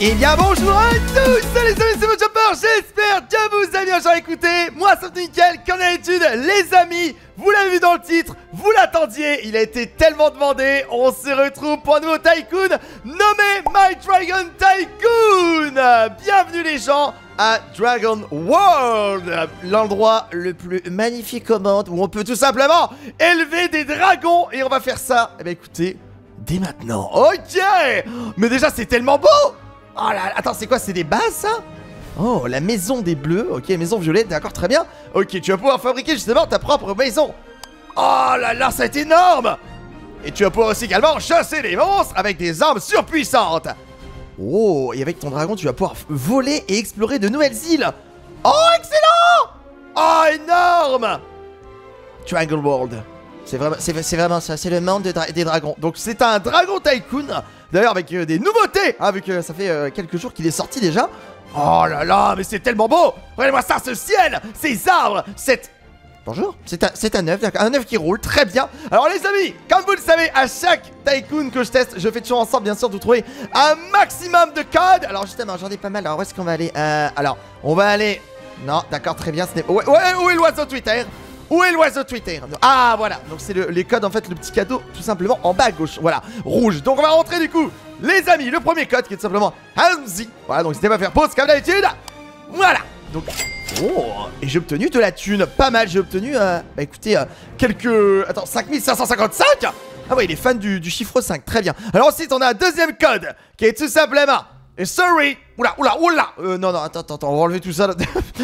Et bien bonjour à tous, salut les amis, c'est votre Chopper, j'espère que vous avez bien genre écouté. Moi c'est nickel, comme d'habitude les amis, vous l'avez vu dans le titre, vous l'attendiez, il a été tellement demandé. On se retrouve pour un nouveau Tycoon nommé My Dragon Tycoon. Bienvenue les gens à Dragon World, l'endroit le plus magnifique au monde où on peut tout simplement élever des dragons. Et on va faire ça, eh bien écoutez, dès maintenant. Ok. Mais déjà c'est tellement beau. Oh là là, attends, c'est quoi? C'est des bases ça? Oh, la maison des bleus. Ok, maison violette, d'accord, très bien. Ok, tu vas pouvoir fabriquer justement ta propre maison. Oh là là, ça va être énorme. Et tu vas pouvoir aussi également chasser des monstres avec des armes surpuissantes. Oh, et avec ton dragon, tu vas pouvoir voler et explorer de nouvelles îles. Oh, excellent. Oh, énorme. Dragon World. C'est vraiment ça, c'est le monde des dragons. Donc c'est un Dragon Tycoon. D'ailleurs avec des nouveautés, hein, vu que ça fait quelques jours qu'il est sorti déjà. Oh là là, mais c'est tellement beau. Regardez-moi ça, ce ciel, ces arbres, cette... Bonjour, c'est un œuf, un œuf qui roule, très bien. Alors les amis, comme vous le savez, à chaque Tycoon que je teste, je fais toujours en sorte bien sûr de trouver un maximum de codes. Alors justement, j'en ai pas mal, alors où est-ce qu'on va aller? Alors, on va aller... Non, d'accord, très bien, ce n'est... Ouais, où est l'oiseau Twitter? Où est l'oiseau Twitter? Ah voilà, donc c'est les codes en fait, le petit cadeau tout simplement en bas à gauche, voilà, rouge. Donc on va rentrer du coup, les amis, le premier code qui est tout simplement Hamzy. Voilà, donc n'hésitez pas à faire pause comme d'habitude. Voilà, donc, oh, et j'ai obtenu de la thune, pas mal, j'ai obtenu, bah écoutez, quelques, attends, 5555. Ah ouais, il est fan du chiffre 5, très bien. Alors ensuite on a un deuxième code qui est tout simplement... Sorry, non, attends, on va enlever tout ça.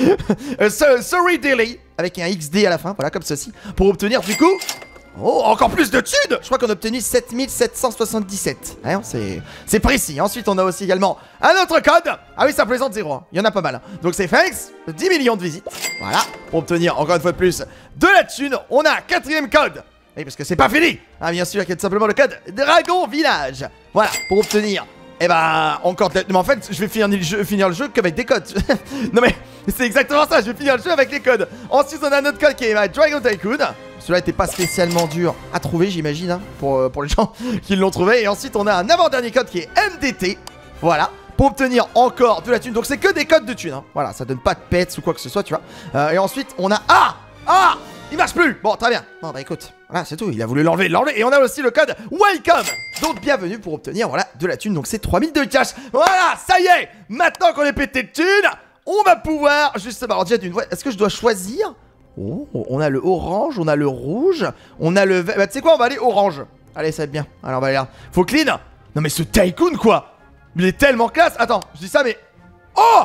Sorry Daily, avec un XD à la fin, voilà, comme ceci, pour obtenir du coup, oh, encore plus de thunes. Je crois qu'on a obtenu 7777, hein, c'est précis. Ensuite, on a aussi également un autre code. Ah oui, ça plaisante 0, il y en a pas mal, hein. Donc c'est thanks, 10 millions de visites, voilà, pour obtenir encore une fois de plus de la thune. On a un quatrième code, oui, parce que c'est pas fini, hein, bien sûr, il y a tout simplement le code Dragon Village, voilà, pour obtenir... Eh bah, encore... Mais en fait, je vais finir le jeu qu'avec des codes. Non mais, c'est exactement ça, je vais finir le jeu avec les codes. Ensuite, on a un autre code qui est Dragon Tycoon. Celui-là était pas spécialement dur à trouver, j'imagine, hein, pour les gens qui l'ont trouvé. Et ensuite, on a un avant-dernier code qui est MDT. Voilà, pour obtenir encore de la thune. Donc, c'est que des codes de thune, hein. Voilà, ça donne pas de pets ou quoi que ce soit, tu vois. Et ensuite, on a... Ah, il marche plus. Bon, très bien. Bon, bah écoute, voilà, c'est tout. Il a voulu l'enlever. Et on a aussi le code Welcome. Donc, bienvenue pour obtenir, voilà, de la thune. Donc, c'est 3000 de cash. Voilà, ça y est. Maintenant qu'on est pété de thune, on va pouvoir, justement, alors déjà d'une voix, est-ce que je dois choisir? Oh, on a le orange, on a le rouge, on a le vert. Bah, tu sais quoi, on va aller orange. Allez, ça va être bien. Alors, on va aller là. Faut clean. Non, mais ce Tycoon, quoi. Il est tellement classe. Attends, je dis ça, mais... Oh.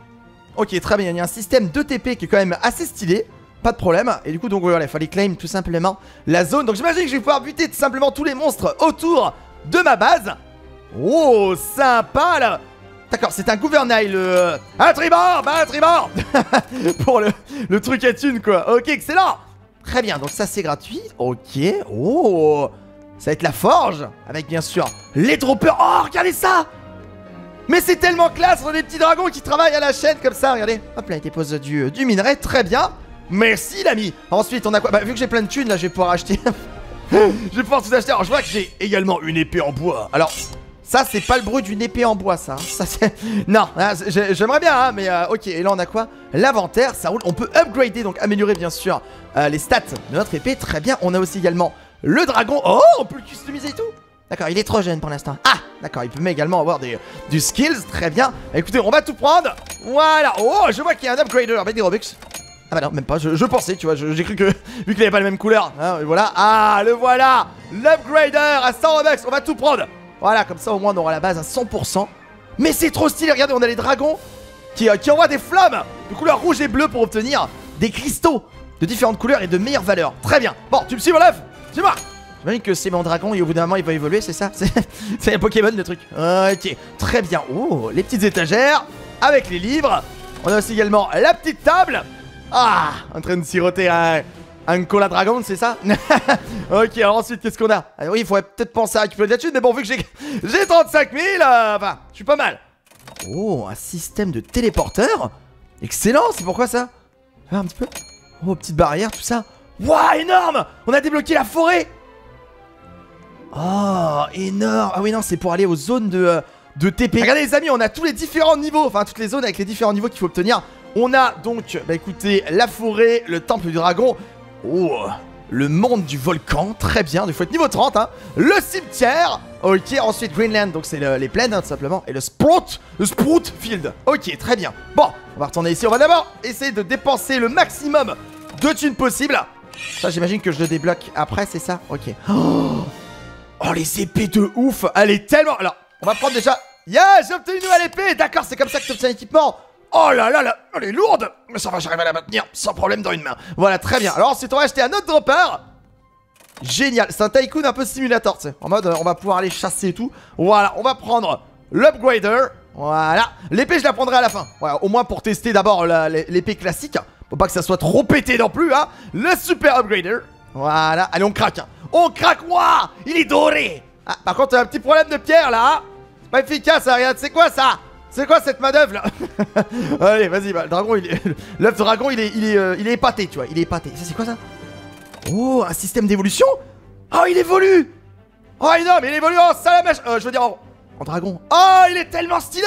Ok, très bien. Il y a un système d'ETP qui est quand même assez stylé. Pas de problème. Et du coup, donc voilà, il fallait claim tout simplement la zone. Donc j'imagine que je vais pouvoir buter tout simplement tous les monstres autour de ma base. Oh, sympa là. D'accord, c'est un gouvernail, un tribord, bah un tribord. Pour le truc à thune, quoi. Ok, excellent. Très bien, donc ça c'est gratuit. Ok, oh, ça va être la forge. Avec bien sûr les droppers. Oh, regardez ça. Mais c'est tellement classe, on a des petits dragons qui travaillent à la chaîne comme ça, regardez. Hop là, il dépose du minerai, très bien. Merci l'ami. Ensuite on a quoi? Bah vu que j'ai plein de thunes là, je vais pouvoir acheter. Je vais pouvoir tout acheter. Alors je vois que j'ai également une épée en bois. Alors ça c'est pas le bruit d'une épée en bois ça, hein. Ça c'est... Non, hein, j'aimerais bien hein, mais ok. Et là on a quoi? L'inventaire, ça roule. On peut upgrader, donc améliorer bien sûr les stats de notre épée, très bien. On a aussi également le dragon. Oh, on peut le customiser et tout. D'accord, il est trop jeune pour l'instant. Ah, d'accord, il peut également avoir du skills, très bien. Écoutez, on va tout prendre. Voilà. Oh, je vois qu'il y a un upgrader avec des Robux. Ah bah non, même pas, je pensais, tu vois, j'ai cru que, vu qu'il avait pas la même couleur, hein, voilà. Ah, le voilà, l'upgrader à 100 Robux, on va tout prendre. Voilà, comme ça au moins on aura la base à 100%. Mais c'est trop stylé, regardez, on a les dragons qui envoient des flammes de couleur rouge et bleue pour obtenir des cristaux de différentes couleurs et de meilleures valeurs. Très bien, bon, tu me suis mon œuf? C'est moi. J'imagine que c'est mon dragon et au bout d'un moment il va évoluer, c'est ça? C'est un Pokémon le truc. Ok, très bien. Oh, les petites étagères avec les livres. On a aussi également la petite table. Ah, en train de siroter un cola dragon, c'est ça? Ok, alors ensuite, qu'est-ce qu'on a? Alors oui, il faudrait peut-être penser à récupérer de la thune, mais bon, vu que j'ai 35 000, enfin, je suis pas mal. Oh, un système de téléporteur. Excellent, c'est pourquoi ça? Un petit peu. Oh, petite barrière, tout ça. Waouh, énorme. On a débloqué la forêt. Oh, énorme. Ah oui, non, c'est pour aller aux zones de de TP. Regardez les amis, on a tous les différents niveaux, enfin toutes les zones avec les différents niveaux qu'il faut obtenir. On a donc, bah écoutez, la forêt, le temple du dragon. Oh, le monde du volcan, très bien, il faut être niveau 30 hein. Le cimetière, ok, ensuite Greenland, donc c'est les plaines hein, tout simplement. Et le Sprout Field, ok, très bien. Bon, on va retourner ici, on va d'abord essayer de dépenser le maximum de thunes possible. Ça j'imagine que je le débloque après, c'est ça. Ok. Oh les épées de ouf. Elle est tellement... Alors on va prendre déjà... Yeah, j'ai obtenu une nouvelle épée. D'accord, c'est comme ça que tu obtiens l'équipement. Oh là là là, elle est lourde. Mais ça va, j'arrive à la maintenir sans problème dans une main. Voilà, très bien. Alors ensuite on va acheter un autre dropper. Génial, c'est un tycoon un peu simulator, tu sais. En mode on va pouvoir aller chasser et tout. Voilà, on va prendre l'upgrader. Voilà, l'épée je la prendrai à la fin. Voilà, au moins pour tester d'abord l'épée classique. Faut pas que ça soit trop pété non plus hein. Le super upgrader. Voilà, allez on craque hein. On craque, waouh, il est doré. Ah, par contre un petit problème de pierre là hein. C'est pas efficace hein, regarde, c'est quoi ça? C'est quoi cette manœuvre là? Allez vas-y, bah, le dragon il est... L'œuf dragon il est épaté tu vois, il est épaté. Ça c'est quoi ça? Oh, un système d'évolution. Oh il évolue. Oh non mais il évolue en salamèche. Je veux dire en dragon. Oh il est tellement stylé.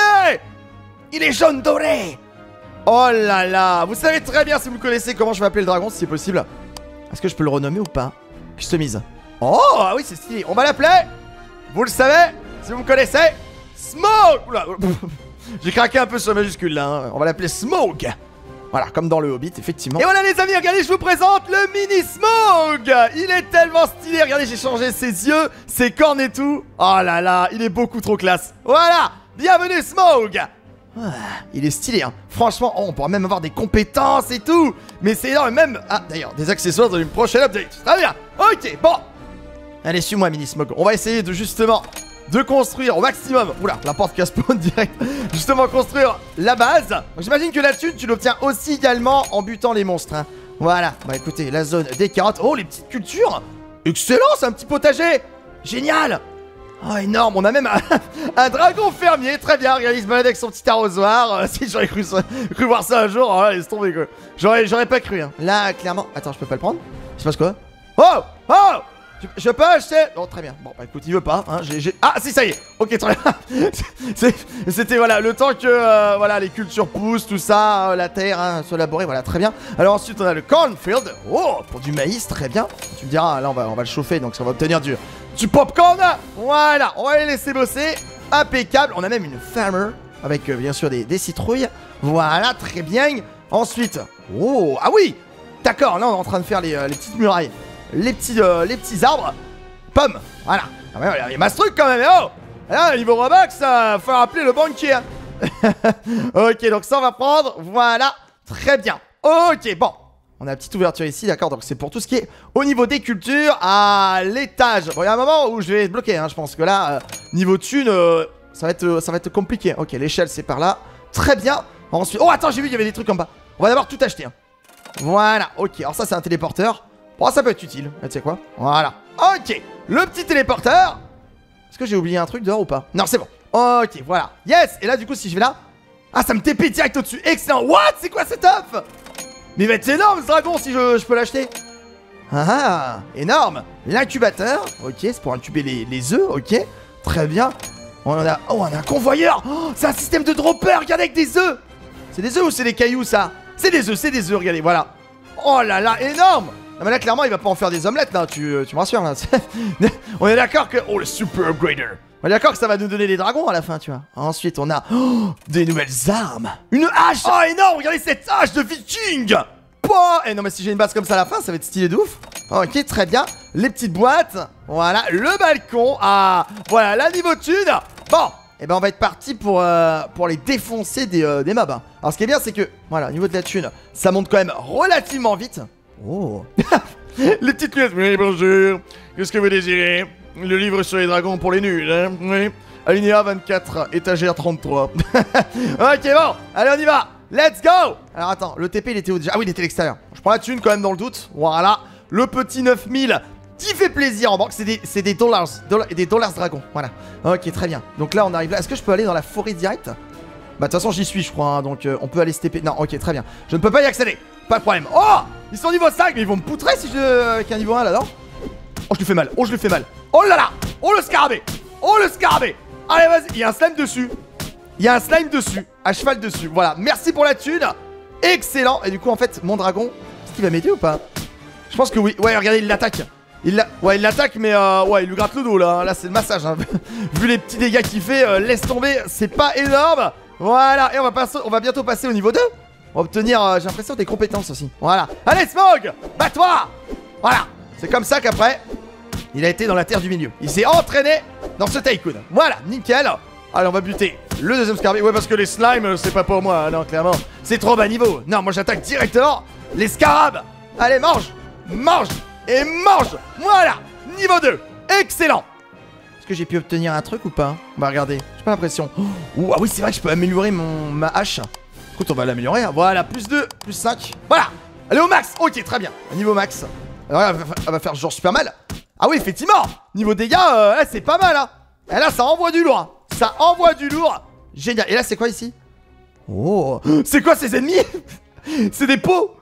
Il est jaune doré. Oh là là, vous savez très bien si vous connaissez comment je vais appeler le dragon si c'est possible. Est-ce que je peux le renommer ou pas? Customise. Oh ah oui c'est stylé, on va l'appeler, vous le savez, si vous me connaissez, Smoke. Oula, j'ai craqué un peu sur majuscule là hein. On va l'appeler Smoke. Voilà, comme dans le Hobbit, effectivement. Et voilà les amis, regardez, je vous présente le mini Smoke. Il est tellement stylé, regardez, j'ai changé ses yeux, ses cornes et tout. Oh là là, il est beaucoup trop classe. Voilà, bienvenue Smoke. Ah, il est stylé hein. Franchement, oh, on pourra même avoir des compétences et tout. Mais c'est énorme, même... Ah d'ailleurs, des accessoires dans une prochaine update. Très bien, ok, bon. Allez, suis-moi mini Smoke. On va essayer de justement de construire au maximum. Oula, la porte qui a spawn direct. Justement construire la base. J'imagine que la thune tu l'obtiens aussi également en butant les monstres hein. Voilà, bah écoutez, la zone des carottes. Oh les petites cultures. Excellent, c'est un petit potager. Génial. Oh énorme, on a même un dragon fermier. Très bien, regarde, il se balade avec son petit arrosoir. Si j'aurais cru voir ça un jour, oh, laisse tomber quoi. J'aurais pas cru hein. Là clairement, attends, je peux pas le prendre. Il se passe quoi? Oh. Oh. Je peux acheter. Non très bien, bon bah écoute il veut pas hein. Ah si ça y est. Ok très bien. C'était voilà le temps que voilà les cultures poussent, tout ça, la terre hein, soit labourée, voilà très bien. Alors ensuite on a le cornfield. Oh pour du maïs, très bien. Tu me diras là on va le chauffer donc ça va obtenir du popcorn. Voilà, on va les laisser bosser. Impeccable, on a même une farmer avec bien sûr des citrouilles. Voilà très bien. Ensuite, oh ah oui. D'accord, là on est en train de faire les petites murailles. Les petits arbres. Pommes. Voilà. Ah ouais, il y a masse truc quand même. Oh là, niveau Robux, faut appeler le banquier. Ok, donc ça on va prendre. Voilà. Très bien. Ok, bon. On a une petite ouverture ici, d'accord. Donc c'est pour tout ce qui est au niveau des cultures à l'étage. Bon, il y a un moment où je vais être bloqué. Hein, je pense que là, niveau thune, ça va être compliqué. Ok, l'échelle c'est par là. Très bien. Ensuite. Oh, attends, j'ai vu qu'il y avait des trucs en bas. On va d'abord tout acheter. Hein. Voilà. Ok, alors ça c'est un téléporteur. Bon, ça peut être utile, tu sais quoi. Voilà. Ok, le petit téléporteur. Est-ce que j'ai oublié un truc dehors ou pas? Non, c'est bon. Ok, voilà. Yes. Et là, du coup, si je vais là... Ah, ça me TP direct au-dessus. Excellent. What? C'est quoi cette œuf? Mais il va être énorme, ce dragon, si je peux l'acheter. Ah, énorme. L'incubateur. Ok, c'est pour incuber les œufs. Ok, très bien. On a un convoyeur. Oh, c'est un système de dropper. Regardez, avec des œufs. C'est des œufs ou c'est des cailloux, ça? C'est des œufs, regardez, voilà. Oh là là, énorme. Non mais là clairement il va pas en faire des omelettes là, tu me rassures là. On est d'accord que... Oh le super upgrader. On est d'accord que ça va nous donner des dragons à la fin tu vois. Ensuite on a des nouvelles armes. Une hache. Oh énorme, regardez cette hache de viking. Et non mais si j'ai une base comme ça à la fin ça va être stylé de ouf. Ok très bien. Les petites boîtes. Voilà le balcon. Ah voilà la niveau thune. Bon et ben on va être parti pour les défoncer des mobs hein. Alors ce qui est bien c'est que voilà au niveau de la thune ça monte quand même relativement vite. Oh. Les petites lunettes. Oui, bonjour. Qu'est-ce que vous désirez? Le livre sur les dragons pour les nuls, hein? Oui. Alinéa 24, étagère 33. Ok, bon. Allez, on y va. Let's go. Alors, attends. Le TP, il était où déjà? Ah oui, il était à l'extérieur. Je prends la thune quand même dans le doute. Voilà. Le petit 9000 qui fait plaisir en banque. C'est des dollars. Des dollars dragons. Voilà. Ok, très bien. Donc là, on arrive là. Est-ce que je peux aller dans la forêt directe? Bah, de toute façon, j'y suis, je crois. Hein, donc, on peut aller se TP. Non, ok, très bien. Je ne peux pas y accéder. Pas de problème. Oh! Ils sont niveau 5, mais ils vont me poutrer si je... avec un niveau 1 là-dedans. Oh, je lui fais mal. Oh, je lui fais mal. Oh là là! Oh, le scarabée! Oh, le scarabée. Allez, vas-y. Il y a un slime dessus. Il y a un slime dessus. À cheval dessus. Voilà. Merci pour la thune. Excellent. Et du coup, en fait, mon dragon, est-ce qu'il va m'aider ou pas? Je pense que oui. Ouais, regardez, il l'attaque. Il l'attaque, mais ouais, il lui gratte le dos là. Là, c'est le massage. Hein. Vu les petits dégâts qu'il fait, laisse tomber. C'est pas énorme. Voilà. Et on va bientôt passer au niveau 2. On va obtenir, j'ai l'impression, des compétences aussi. Voilà. Allez, Smog, bats-toi. Voilà. C'est comme ça qu'après, il a été dans la terre du milieu. Il s'est entraîné dans ce tycoon. Voilà, nickel. Allez, on va buter le deuxième scarabée. Ouais, parce que les slimes, c'est pas pour moi. Non, clairement, c'est trop bas niveau. Non, moi, j'attaque directement les scarabs. Allez, mange. Mange. Et mange. Voilà. Niveau 2. Excellent. Est-ce que j'ai pu obtenir un truc ou pas? On va regarder. J'ai pas l'impression. Oh, ah oui, c'est vrai que je peux améliorer ma hache. Écoute, on va l'améliorer. Hein. Voilà, plus 2, plus 5. Voilà. Allez au max. Ok, très bien. Niveau max. Alors là, elle va faire genre super mal. Ah oui, effectivement. Niveau dégâts, là, c'est pas mal. Hein. Et là, ça envoie du lourd. Hein. Ça envoie du lourd. Génial. Et là, c'est quoi ici? Oh. C'est quoi ces ennemis? C'est des pots.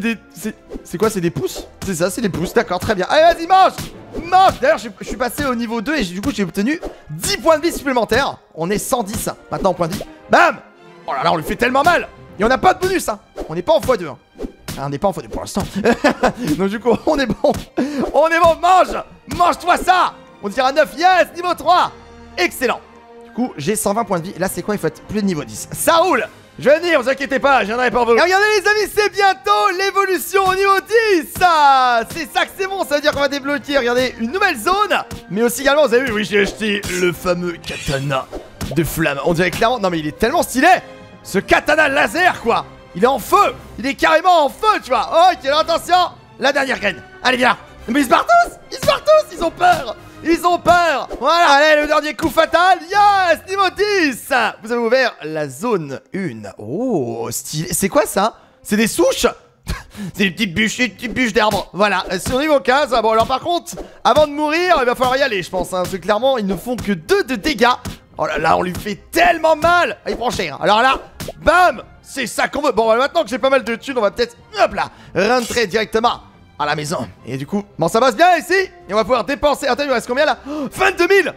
C'est quoi? C'est des pouces? C'est ça, c'est des pouces. D'accord, très bien. Allez, vas-y, mange. Mange. D'ailleurs, je suis passé au niveau 2 et du coup, j'ai obtenu 10 points de vie supplémentaires. On est 110 maintenant en points de vie. Bam. Oh là là, on lui fait tellement mal. Et on n'a pas de bonus, hein. On n'est pas en x2. Hein. On n'est pas en x2 pour l'instant. Donc du coup, on est bon. On est bon, mange. Mange-toi ça. On dirait un 9, yes, niveau 3. Excellent. Du coup, j'ai 120 points de vie. Là, c'est quoi? Il faut être plus de niveau 10. Ça roule. Je vais venir, vous inquiétez pas, je viendrai pour vous. Et regardez les amis, c'est bientôt l'évolution au niveau 10. C'est ça que c'est bon, ça veut dire qu'on va débloquer, regardez, une nouvelle zone. Mais aussi également, vous avez vu, oui, j'ai acheté le fameux katana de flamme. On dirait clairement, non mais il est tellement stylé. Ce katana laser, quoi. Il est en feu. Il est carrément en feu, tu vois. Ok, alors attention. La dernière graine. Allez, viens. Mais ils se barrent tous. Ils se barrent tous. Ils ont peur. Ils ont peur. Voilà, allez, le dernier coup fatal. Yes, niveau 10. Vous avez ouvert la zone 1. Oh, stylé. C'est quoi ça? C'est des souches. C'est des petites bûches d'herbe. Voilà, sur niveau 15. Bon, alors par contre, avant de mourir, il va falloir y aller, je pense. Hein, parce que clairement, ils ne font que 2 de dégâts. Oh là là, on lui fait tellement mal. Il prend cher. Alors là, bam. C'est ça qu'on veut. Bon, maintenant que j'ai pas mal de thunes, on va peut-être, hop là, rentrer directement à la maison. Et du coup, bon, ça passe bien ici. Et on va pouvoir dépenser. Attends, il nous reste combien là? 22 000.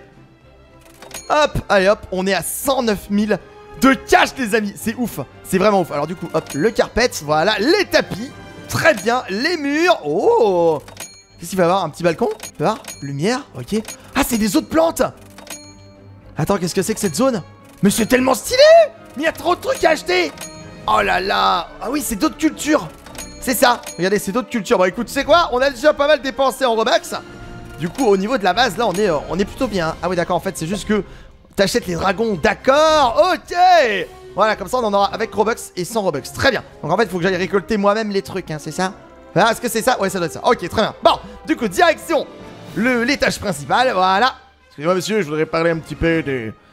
Hop, allez hop, on est à 109 000 de cash, les amis. C'est ouf. C'est vraiment ouf. Alors du coup, hop, le carpet, voilà, les tapis. Très bien, les murs. Oh. Qu'est-ce qu'il va y avoir? Un petit balcon? Tu peux voir? Lumière, ok. Ah, c'est des autres plantes. Attends, qu'est-ce que c'est que cette zone? Mais c'est tellement stylé. Mais il y a trop de trucs à acheter. Oh là là. Ah oui, c'est d'autres cultures. C'est ça. Regardez, c'est d'autres cultures. Bon, écoute, tu sais quoi? On a déjà pas mal dépensé en Robux. Du coup, au niveau de la base, là, on est plutôt bien. Ah oui, d'accord. En fait, c'est juste que t'achètes les dragons. D'accord. Ok. Voilà, comme ça, on en aura avec Robux et sans Robux. Très bien. Donc, en fait, il faut que j'aille récolter moi-même les trucs, hein, c'est ça? Ah, est-ce que c'est ça? Ouais, ça doit être ça. Ok, très bien. Bon, du coup, direction l'étage principal. Voilà. Excusez-moi, monsieur, je voudrais parler un petit peu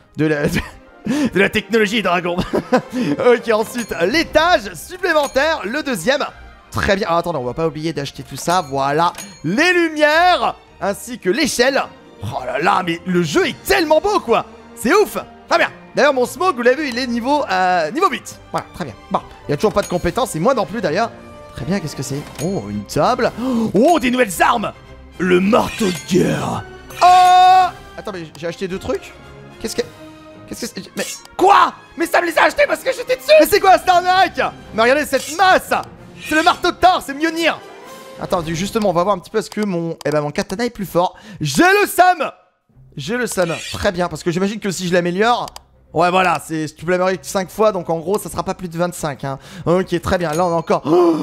de la technologie dragon. Ok, ensuite, l'étage supplémentaire, le deuxième. Très bien. Alors, attendez, on va pas oublier d'acheter tout ça. Voilà, les lumières, ainsi que l'échelle. Oh là là, mais le jeu est tellement beau, quoi. C'est ouf. Très bien. D'ailleurs, mon smoke, vous l'avez vu, il est niveau 8. Voilà, très bien. Bon, il n'y a toujours pas de compétences, et moi non plus, d'ailleurs. Très bien, qu'est-ce que c'est? Oh, une table. Oh, des nouvelles armes. Le marteau de guerre. Oh. Attends, mais j'ai acheté 2 trucs. Qu'est-ce que c'est? Mais quoi? Mais ça me les a achetés parce que j'étais dessus. Mais c'est quoi cette arnaque? Mais regardez cette masse. C'est le marteau de Thor, c'est Mjolnir. Attends, justement, on va voir un petit peu est-ce que mon katana est plus fort. J'ai le Sam. J'ai le Sam. Très bien, parce que j'imagine que si je l'améliore... Ouais, voilà, si tu peux l'améliorer 5 fois, donc en gros, ça sera pas plus de 25. Hein. Ok, très bien, là on a encore...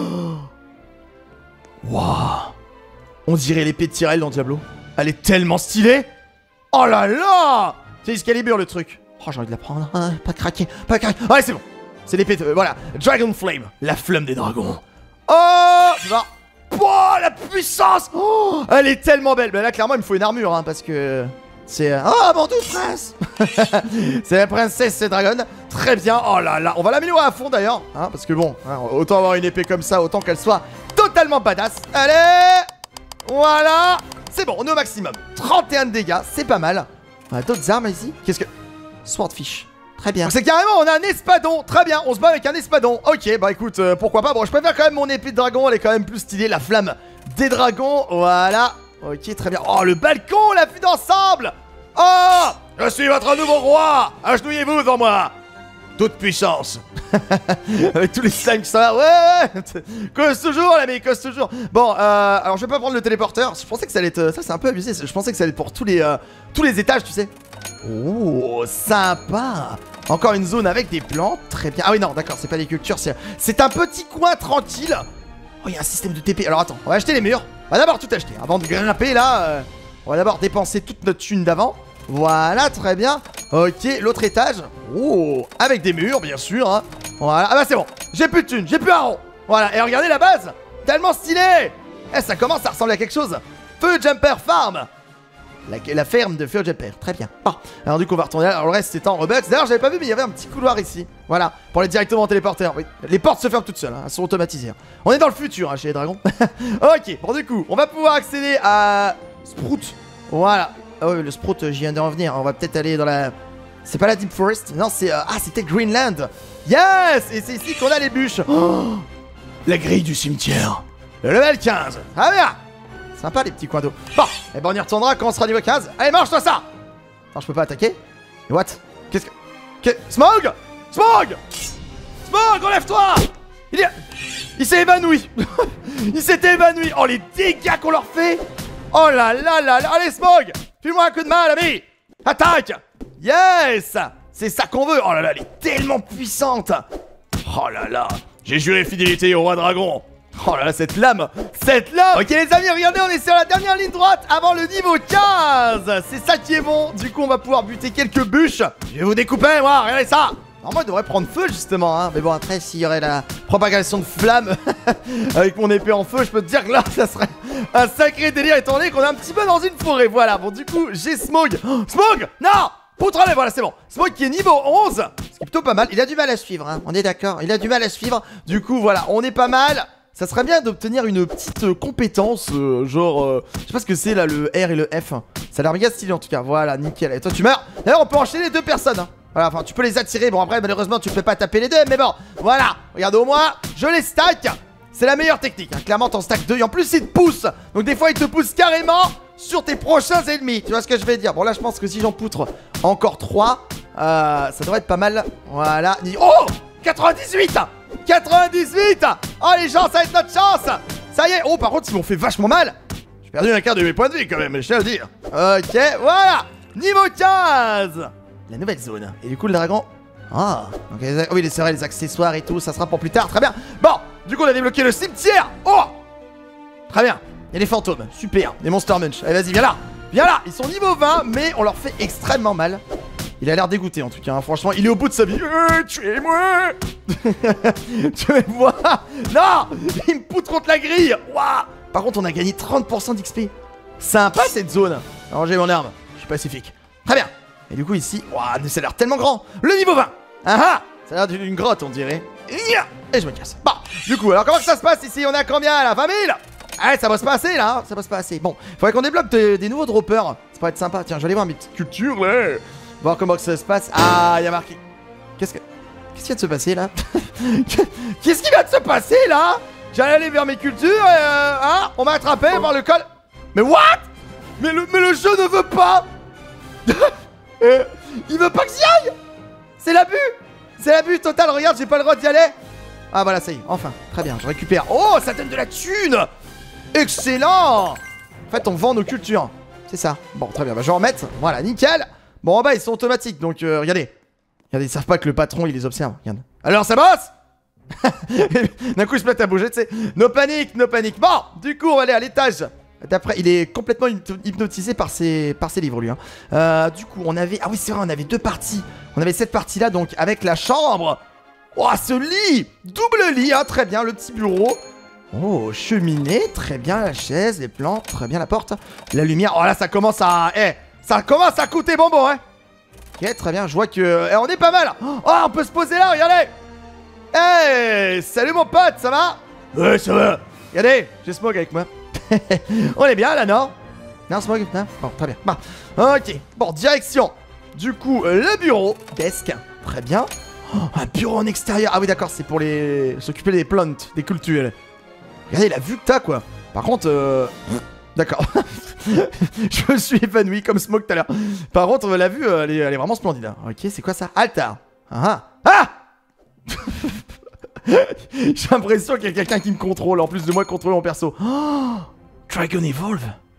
Waouh. On dirait l'épée de Tyrell dans Diablo. Elle est tellement stylée. Oh là là. C'est Excalibur le truc. Oh, j'ai envie de la prendre. Ah, pas craquer, pas craquer. Ouais, c'est bon. C'est l'épée de... Voilà. Dragon Flame. La flamme des dragons. Oh, tu vois. Oh, la puissance. Oh, elle est tellement belle. Mais là, clairement, il me faut une armure, hein, parce que... C'est... Oh, mon doux prince. C'est la princesse Dragon. Très bien. Oh là là. On va l'améliorer à fond, d'ailleurs. Hein, parce que bon, hein, autant avoir une épée comme ça, autant qu'elle soit totalement badass. Allez. Voilà. C'est bon, on est au maximum. 31 de dégâts, c'est pas mal. On a d'autres armes ici. Qu'est-ce que... Swordfish. Très bien. C'est carrément, on a un espadon. Très bien, on se bat avec un espadon. Ok, bah écoute, pourquoi pas. Bon, je préfère quand même mon épée de dragon. Elle est quand même plus stylée. La flamme des dragons. Voilà. Ok, très bien. Oh, le balcon, on l'a vu d'ensemble. Oh, je suis votre nouveau roi. Agenouillez-vous devant moi. Toute puissance. Avec tous les slimes qui sont là. Ouais. Cause toujours, l'ami, cause toujours. Bon, alors je vais pas prendre le téléporteur. Je pensais que ça allait être... Ça, c'est un peu abusé. Je pensais que ça allait être pour tous les étages, tu sais. Oh, sympa. Encore une zone avec des plantes. Très bien. Ah oui, non, d'accord, c'est pas des cultures. C'est un petit coin tranquille. Oh, il y a un système de TP. Alors attends, on va acheter les murs. On va d'abord tout acheter. Avant de grimper, là, on va d'abord dépenser toute notre thune d'avant. Voilà, très bien. Ok, l'autre étage. Oh, avec des murs, bien sûr. Hein. Voilà. Ah bah c'est bon. J'ai plus de thunes, j'ai plus un rond. Voilà, et regardez la base. Tellement stylé. Eh, ça commence à ressembler à quelque chose. Feu Jumper Farm. La ferme de Feu Jumper. Très bien. Bon, alors du coup, on va retourner là. Alors le reste, c'était en Robux. D'ailleurs, j'avais pas vu, mais il y avait un petit couloir ici. Voilà, pour aller directement en téléporteur. Oui. Les portes se ferment toutes seules. Hein. Elles sont automatisées. Hein. On est dans le futur hein, chez les dragons. Ok, bon, du coup, on va pouvoir accéder à Sprout. Voilà. Ah oui, le Sprout, j'y viens d'en venir. On va peut-être aller dans la... C'est pas la Deep Forest. Non, c'est... Ah, c'était Greenland. Yes. Et c'est ici qu'on a les bûches. Oh, la grille du cimetière. Le level 15. Ah bien. Sympa les petits coins d'eau. Bon, et ben on y retournera quand on sera niveau 15. Allez, mange-toi ça. Non, je peux pas attaquer. What? Qu'est-ce que... Smog. Smog. Smog, enlève-toi. Il s'est évanoui. Il s'était évanoui. Oh, les dégâts qu'on leur fait. Oh là là là là. Allez, Smog. File-moi un coup de main, l'ami. Attaque. Yes. C'est ça qu'on veut. Oh là là, elle est tellement puissante. Oh là là. J'ai juré fidélité au roi dragon. Oh là là, cette lame. Cette lame. Ok les amis, regardez, on est sur la dernière ligne droite avant le niveau 15. C'est ça qui est bon. Du coup, on va pouvoir buter quelques bûches. Je vais vous découper, moi. Regardez ça. Normalement, il devrait prendre feu, justement. Hein. Mais bon, après, s'il y aurait la propagation de flammes avec mon épée en feu, je peux te dire que là, ça serait un sacré délire étant donné qu'on est un petit peu dans une forêt. Voilà, bon, du coup, j'ai Smog. Oh, Smog. Non. Poutre, voilà, c'est bon. Smog qui est niveau 11. Ce qui est plutôt pas mal. Il a du mal à suivre, hein. On est d'accord. Il a du mal à suivre. Du coup, voilà, on est pas mal. Ça serait bien d'obtenir une petite compétence, genre, je sais pas ce que c'est là, le R et le F. Ça a l'air méga stylé en tout cas, voilà, nickel. Et toi tu meurs. D'ailleurs on peut enchaîner 2 personnes, hein. Voilà, enfin tu peux les attirer, bon après malheureusement tu peux pas taper les deux, mais bon, voilà. Regarde au moins, je les stack. C'est la meilleure technique, hein. Clairement t'en stack 2 et en plus ils te poussent. Donc des fois ils te poussent carrément sur tes prochains ennemis. Tu vois ce que je vais dire? Bon là je pense que si j'en poutre encore 3, ça devrait être pas mal. Voilà, oh 98. 98. Oh les gens, ça va être notre chance. Ça y est. Oh par contre ils m'ont fait vachement mal. J'ai perdu un quart de mes points de vie quand même, je tiens à le dire. Ok, voilà. Niveau 15. La nouvelle zone. Et du coup le dragon. Ah, ok, oui c'est vrai, les accessoires et tout, ça sera pour plus tard, très bien. Bon, du coup on a débloqué le cimetière. Oh, très bien. Il y a les fantômes, super. Les monster munch. Allez vas-y, viens là. Viens là. Ils sont niveau 20, mais on leur fait extrêmement mal. Il a l'air dégoûté en tout cas, hein. Franchement, il est au bout de sa vie. Tuez-moi. Tuez-moi. Non. Il me poutre contre la grille. Ouah. Par contre, on a gagné 30% d'XP. Sympa cette zone. Alors j'ai mon arme, je suis pacifique. Très bien. Et du coup ici, ouah, ça a l'air tellement grand. Le niveau 20. Ah ah. Ça a l'air d'une grotte on dirait. Et je me casse. Bon, du coup, alors comment que ça se passe ici? On a combien là? 20 000. Ah, ça va se passer là, hein. Ça va se passer. Bon, faudrait qu'on débloque des nouveaux droppers. Ça pourrait être sympa. Tiens, je vais aller voir mes petites cultures là. Voir comment que ça se passe. Ah, il y a marqué. Qu'est-ce qui vient de se passer là? Qu'est-ce qui vient de se passer là? J'allais aller vers mes cultures et hein, on m'a attrapé par le col. Mais what? Mais le jeu ne veut pas. Il veut pas que j'y aille. C'est l'abus. C'est l'abus total. Regarde, j'ai pas le droit d'y aller. Ah voilà, ça y est, enfin, très bien, je récupère. Oh, ça donne de la thune. Excellent. En fait, on vend nos cultures. C'est ça. Bon, très bien, bah, je vais en remettre. Voilà, nickel. Bon, en bas, ils sont automatiques, donc regardez. Regardez, ils savent pas que le patron, il les observe. Regarde. Alors, ça bosse. D'un coup, je se met à bouger, tu sais. No panique, no panique. Bon, du coup, on va aller à l'étage. D'après, il est complètement hypnotisé par ses livres, lui. Hein. Du coup, on avait... Ah oui, c'est vrai, on avait 2 parties. On avait cette partie-là, donc, avec la chambre. Oh, ce lit. Double lit, hein, très bien, le petit bureau. Oh, cheminée, très bien, la chaise, les plantes, très bien, la porte. La lumière, oh là, ça commence à... ça commence à coûter bonbon, hein. Ok, très bien, je vois que... on est pas mal. Oh, on peut se poser là, regardez. Salut mon pote, ça va? Ouais, ça va. Regardez, j'ai Smog avec moi. On est bien là, non? Non, Smog, non? Bon, très bien. Bon, ok, bon, direction. Du coup, le bureau, desk, très bien. Oh, un bureau en extérieur. Ah oui, d'accord, c'est pour s'occuper des plantes, des cultures. Regardez la vue que t'as, quoi. Par contre, D'accord. Je me suis évanoui comme Smoke tout à l'heure. Par contre, la vue, elle est vraiment splendide. Hein. Ok, c'est quoi ça? Altar. Ah! J'ai l'impression qu'il y a quelqu'un qui me contrôle, en plus de moi contrôler mon perso. Oh, Dragon Evolve.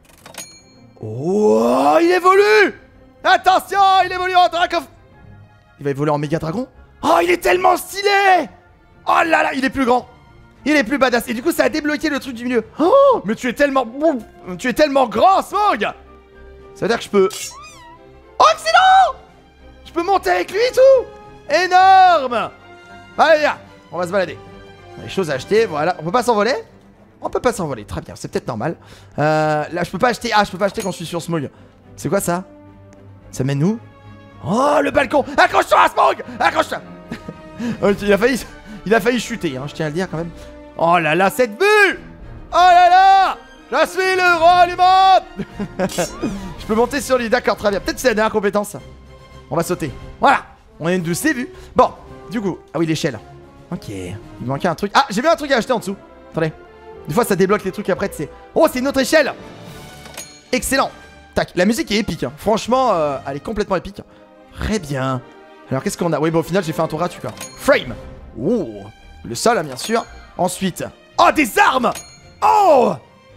Oh, il évolue. Attention, il évolue en Dragon. Il va évoluer en Méga Dragon. Oh, il est tellement stylé. Oh là là, il est plus grand. Il est plus badass. Et du coup, ça a débloqué le truc du milieu. Oh, mais tu es tellement... Tu es tellement grand, Smog. Ça veut dire que je peux... Oh, excellent. Je peux monter avec lui et tout. Énorme. Allez, viens. On va se balader. On a des choses à acheter, voilà. On peut pas s'envoler? On peut pas s'envoler, très bien, c'est peut-être normal. Là, je peux pas acheter. Ah, je peux pas acheter quand je suis sur Smog. C'est quoi ça? Ça mène où? Oh, le balcon. Accroche-toi, Smog. Accroche-toi. Ok, il a failli chuter, hein, je tiens à le dire quand même. Oh là là, cette vue. Oh là là. Je suis le roi du monde. Je peux monter sur lui, d'accord, très bien. Peut-être que c'est la dernière compétence. On va sauter. Voilà, on a une douce vue. Bon, du coup, ah oui, l'échelle. Ok, il manquait un truc. Ah, j'ai vu un truc à acheter en dessous. Attendez. Des fois, ça débloque les trucs après, tu sais. Oh, c'est une autre échelle. Excellent. Tac, la musique est épique. Hein. Franchement, elle est complètement épique. Très bien. Alors, qu'est-ce qu'on a? Oui, bah, au final, j'ai fait un tour gratuit, quoi. Frame. Oh, le sol, hein, bien sûr. Ensuite. Oh, des armes. Oh,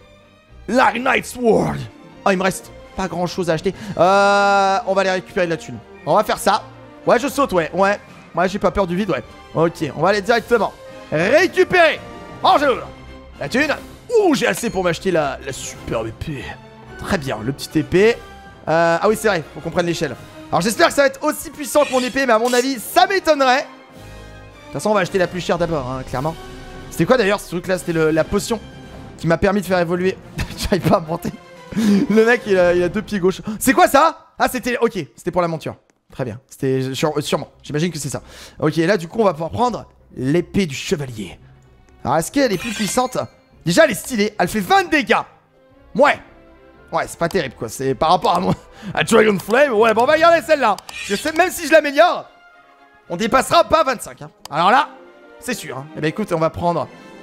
la Night Sword. Oh, il me reste pas grand-chose à acheter. On va aller récupérer de la thune. On va faire ça. Ouais, je saute, ouais. Ouais, j'ai pas peur du vide, ouais. Ok, on va aller directement récupérer. Bonjour. La thune. Ouh, j'ai assez pour m'acheter la superbe épée. Très bien, le petit épée. Ah oui, c'est vrai, faut qu'on prenne l'échelle. Alors j'espère que ça va être aussi puissant que mon épée, mais à mon avis, ça m'étonnerait. De toute façon, on va acheter la plus chère d'abord, hein, clairement. C'était quoi d'ailleurs ce truc-là? C'était la potion qui m'a permis de faire évoluer. J'arrive pas à monter. Le mec, il a deux pieds gauche. C'est quoi ça? Ah, c'était... Ok, c'était pour la monture. Très bien, c'était sûrement, j'imagine que c'est ça. Ok, là du coup on va pouvoir prendre l'épée du chevalier. Alors est-ce qu'elle est plus puissante? Déjà elle est stylée, elle fait 20 dégâts. Ouais, c'est pas terrible quoi, c'est par rapport à moi. À Dragon Flame, ouais bon on va regarder celle-là. Je sais, même si je l'améliore, on dépassera pas 25 hein. Alors là, c'est sûr hein. Eh ben écoute, on va prendre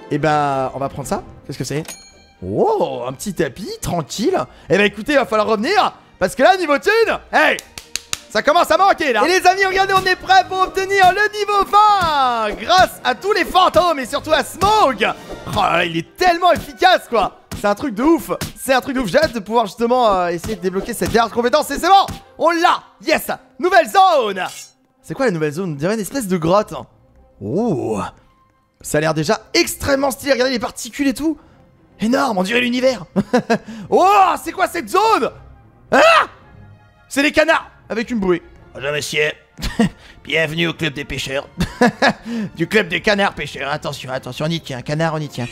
ça. Qu'est-ce que c'est? Oh, un petit tapis, tranquille. Eh ben écoutez, il va falloir revenir. Parce que là, niveau thune, hey, ça commence à manquer là. Et les amis, regardez, on est prêts pour obtenir le niveau 20 grâce à tous les fantômes et surtout à Smog. Oh là là, il est tellement efficace quoi. C'est un truc de ouf. C'est un truc de ouf. J'ai hâte de pouvoir justement essayer de débloquer cette dernière compétence. Et c'est bon, on l'a. Yes. Nouvelle zone. C'est quoi la nouvelle zone? On dirait une espèce de grotte. Oh, ça a l'air déjà extrêmement stylé. Regardez les particules et tout. Énorme, on dirait l'univers. Oh, c'est quoi cette zone? Ah, c'est des canards avec une bouée. Bonjour monsieur. Bienvenue au club des pêcheurs. Du club des canards pêcheurs. Attention, attention, on y tient, canard, on y tient.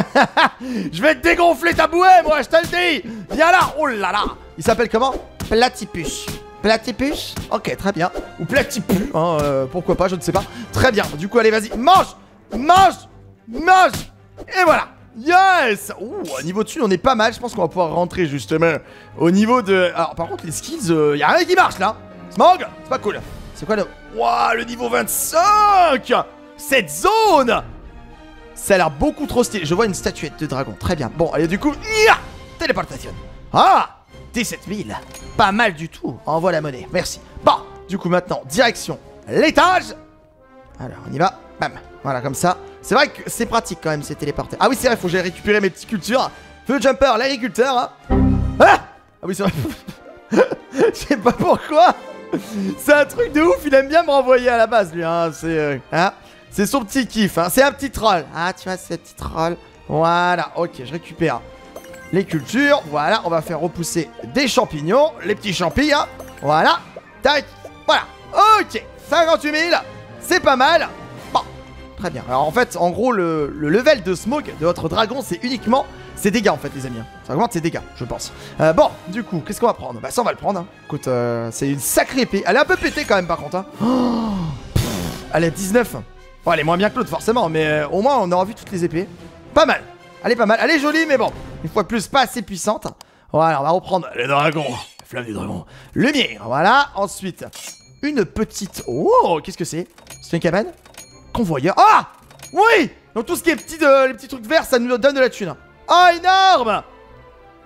Je vais te dégonfler ta bouée, moi, je te le dis. Viens là. Oh là là. Il s'appelle comment? Platypus. Platypus? Ok, très bien. Ou Platypus, hein, pourquoi pas, je ne sais pas. Très bien, du coup, allez, vas-y, mange. Mange. Mange. Et voilà. Yes. Ouh, niveau thune, on est pas mal. Je pense qu'on va pouvoir rentrer justement au niveau de... Alors, par contre, les skills, y a rien qui marche, là. Smog, c'est pas cool. C'est quoi le... Waouh, le niveau 25. Cette zone, ça a l'air beaucoup trop stylé. Je vois une statuette de dragon, très bien. Bon, allez, du coup, téléportation. Ah, 17 000. Pas mal du tout. Envoie la monnaie, merci. Bon, du coup, maintenant, direction l'étage. Alors, on y va. Bam. Voilà, comme ça. C'est vrai que c'est pratique quand même, c'est téléporté. Ah oui, c'est vrai, faut que j'aille récupérer mes petites cultures. Feu Jumper, l'agriculteur. Hein. Ah oui, c'est vrai. Je sais pas pourquoi. C'est un truc de ouf, il aime bien me renvoyer à la base, lui. Hein. C'est son petit kiff. Hein. C'est un petit troll. Ah, tu vois, c'est un petit troll. Voilà, ok, je récupère les cultures. Voilà, on va faire repousser des champignons. Les petits champis, hein. Voilà. Tac. Voilà. Ok. 58 000. C'est pas mal. Bon. Très bien. Alors, en fait, en gros, le level de Smog de votre dragon, c'est uniquement ses dégâts, en fait, les amis. Ça augmente ses dégâts, je pense. Bon, du coup, qu'est-ce qu'on va prendre? Bah, ça, on va le prendre. Hein. Écoute, c'est une sacrée épée. Elle est un peu pétée, quand même, par contre. Hein. Oh, elle est 19. Bon, elle est moins bien que l'autre, forcément. Mais au moins, on aura vu toutes les épées. Pas mal. Elle est pas mal. Elle est jolie, mais bon. Une fois de plus, pas assez puissante. Voilà, on va reprendre le dragon. La flamme du dragon. Lumière. Voilà. Ensuite, une petite... Oh, qu'est-ce que c'est? C'est une cabane? Convoyeur. Ah oui. Donc tout ce qui est les petits trucs verts, ça nous donne de la thune. Oh, énorme.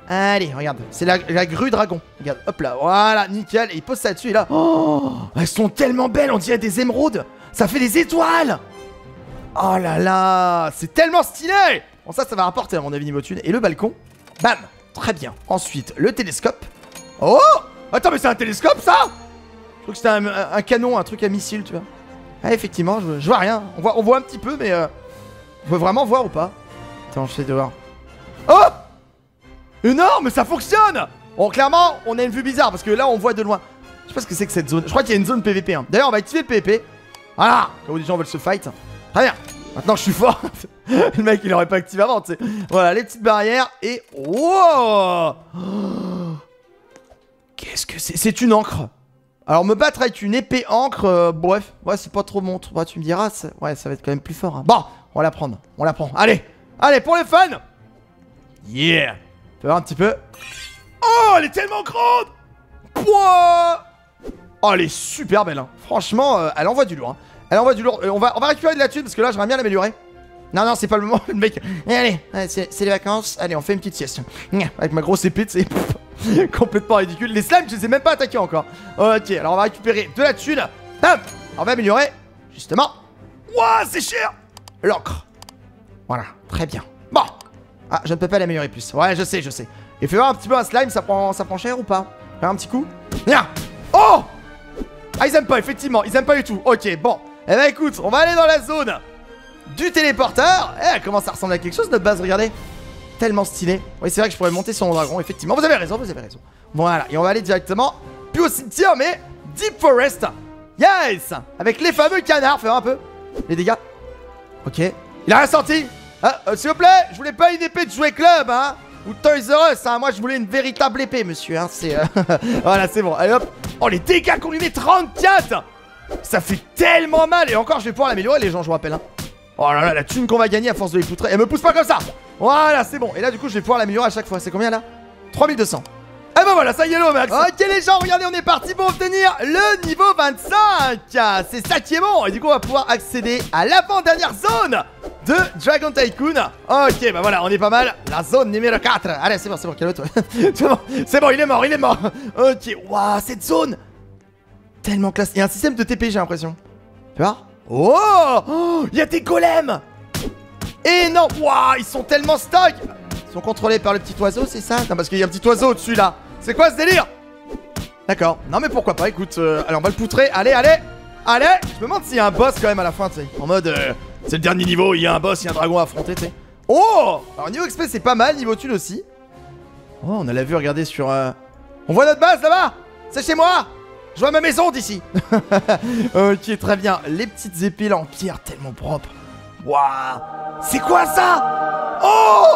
Allez, regarde, c'est la grue dragon. Regarde, hop là, voilà, nickel. Et il pose ça dessus et là... Oh, elles sont tellement belles, on dirait des émeraudes. Ça fait des étoiles. Oh là là, c'est tellement stylé. Bon, ça va rapporter à mon avis niveau thune. Et le balcon, bam, très bien. Ensuite, le télescope. Oh, attends, mais c'est un télescope, ça? Je crois que c'était un canon, un truc à missile, tu vois. Ah, effectivement, je vois rien. On voit un petit peu, mais... on peut vraiment voir ou pas? Attends, je sais de voir. Oh! Énorme, ça fonctionne! Bon, clairement, on a une vue bizarre parce que là, on voit de loin. Je sais pas ce que c'est que cette zone. Je crois qu'il y a une zone PVP. Hein. D'ailleurs, on va activer le PVP. Voilà, quand les gens veulent se fight. Très bien. Maintenant, je suis fort. Le mec, il aurait pas activé avant, tu sais. Voilà, les petites barrières et... Wow! Qu'est-ce que c'est? C'est une encre. Alors, me battre avec une épée encre, bref. Ouais, c'est pas trop montre. Ouais, tu me diras, ouais, ça va être quand même plus fort. Hein. Bon, on va la prendre. On la prend. Allez, allez, pour les fans. Yeah. Tu vas voir un petit peu. Oh, elle est tellement grande. Pouah. Oh, elle est super belle. Hein. Franchement, elle envoie du lourd. Hein. Elle envoie du lourd. On va récupérer de la thune parce que là, j'aimerais bien l'améliorer. Non, non, c'est pas le moment. Le mec. Allez, c'est les vacances. Allez, on fait une petite sieste. Avec ma grosse épée, c'est complètement ridicule. Les slimes, je les ai même pas attaqués encore. Ok, alors on va récupérer de la thune. Bam. On va améliorer. Justement. Ouah, c'est cher. L'encre. Voilà, très bien. Bon. Ah, je ne peux pas l'améliorer plus. Ouais, je sais, je sais. Et fais voir un petit peu un slime, ça prend cher ou pas? Faire un petit coup. Viens. Oh. Ah, ils aiment pas, effectivement. Ils aiment pas du tout. Ok, bon. Eh ben, écoute, on va aller dans la zone du téléporteur. Eh, elle commence à ressembler à quelque chose, notre base, regardez. Tellement stylé. Oui, c'est vrai que je pourrais monter sur mon dragon, effectivement. Vous avez raison, vous avez raison. Voilà, et on va aller directement, plus au cimetière, mais Deep Forest. Yes. Avec les fameux canards. Fais voir un peu les dégâts. Ok. Il a rien sorti. Ah, s'il vous plaît, je voulais pas une épée de jouet club, hein. Ou Toys R Us, hein. Moi, je voulais une véritable épée, monsieur, hein. C'est... voilà, c'est bon. Allez, hop. Oh, les dégâts qu'on lui met, 34. Ça fait tellement mal. Et encore, je vais pouvoir l'améliorer, les gens, je vous rappelle, hein. Oh là là, la thune qu'on va gagner à force de les poutrer. Elle me pousse pas comme ça. Voilà, c'est bon. Et là, du coup, je vais pouvoir l'améliorer à chaque fois. C'est combien, là? 3200. Eh ben voilà, ça y est, le max. Ok, les gens, regardez, on est parti pour obtenir le niveau 25. C'est ça qui est bon. Et du coup, on va pouvoir accéder à l'avant-dernière zone de Dragon Tycoon. Ok, bah voilà, on est pas mal. La zone numéro 4. Allez, c'est bon, calme-toi. C'est bon, il est mort, il est mort. Ok, waouh, cette zone tellement classe. Il y a un système de TP, j'ai l'impression. Tu vois? Oh, il y a des golems. Et non, waouh, ils sont tellement stock. Ils sont contrôlés par le petit oiseau, c'est ça? Non, parce qu'il y a un petit oiseau au-dessus, là. C'est quoi ce délire? D'accord, non mais pourquoi pas, écoute, allez, on va le poutrer. Allez, allez, allez. Je me demande s'il y a un boss quand même à la fin, tu sais. En mode, c'est le dernier niveau, il y a un boss, il y a un dragon à affronter, tu sais. Oh, alors niveau XP c'est pas mal, niveau thune aussi. Oh, on a la vue, regardez sur... On voit notre base là-bas. C'est chez moi. Je vois ma maison d'ici. Ok, très bien. Les petites épées là en pierre, tellement propres. Waouh. C'est quoi ça? Oh.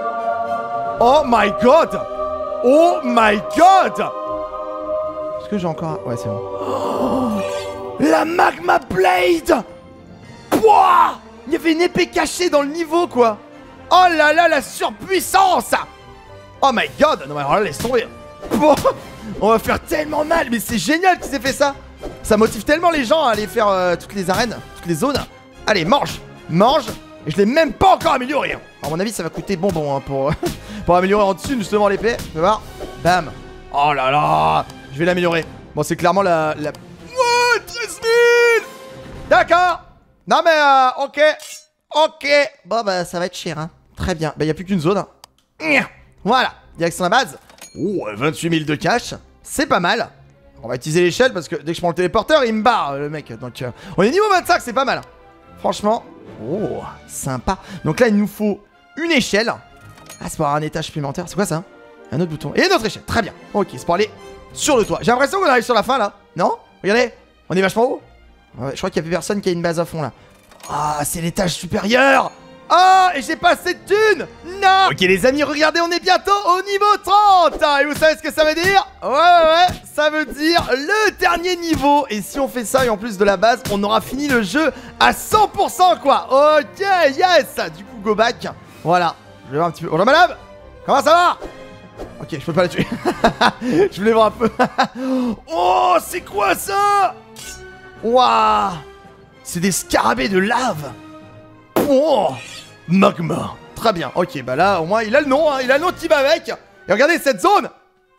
Oh my god. Oh my god. Est-ce que j'ai encore... Ouais, c'est bon. Oh, la magma blade. Pouah. Il y avait une épée cachée dans le niveau, quoi. Oh là là, la surpuissance. Oh my god. Non mais alors là, laisse tomber. Pouah. On va faire tellement mal. Mais c'est génial qu'ils aient fait ça. Ça motive tellement les gens à aller faire toutes les arènes, toutes les zones. Allez, mange. Mange. Et je l'ai même pas encore amélioré, hein. À mon avis, ça va coûter bonbon, hein, pour améliorer en dessus justement l'épée. Tu vas voir. Bam. Oh là là. Je vais l'améliorer. Bon, c'est clairement la... Oh, 13 000. D'accord. Non mais ok. Ok. Bon bah ça va être cher, hein. Très bien. Bah y a plus qu'une zone. Voilà. Direction la base. Oh, 28 000 de cash. C'est pas mal. On va utiliser l'échelle parce que dès que je prends le téléporteur, il me barre le mec. Donc on est niveau 25, c'est pas mal. Franchement. Oh, sympa. Donc là, il nous faut une échelle. Ah, c'est pour avoir un étage supplémentaire. C'est quoi ça? Un autre bouton. Et une autre échelle. Très bien. Ok, c'est pour aller sur le toit. J'ai l'impression qu'on arrive sur la fin là. Non? Regardez. On est vachement haut. Ouais, je crois qu'il n'y a plus personne qui a une base à fond là. Ah, c'est l'étage supérieur. Ah, et j'ai pas assez de thunes. Non. Ok les amis, regardez, on est bientôt au niveau 30. Et vous savez ce que ça veut dire? Ouais, ça veut dire le dernier niveau. Et si on fait ça et en plus de la base, on aura fini le jeu à 100% quoi. Ok, yes. Du coup, go back. Voilà, je vais voir un petit peu. Bonjour madame. Comment ça va? Ok, je peux pas la tuer. Je voulais voir un peu. Oh, c'est quoi ça? Waouh. C'est des scarabées de lave. Oh, magma. Très bien. Ok, bah là, au moins, il a le nom, hein. Il a le nom qui va avec. Et regardez cette zone.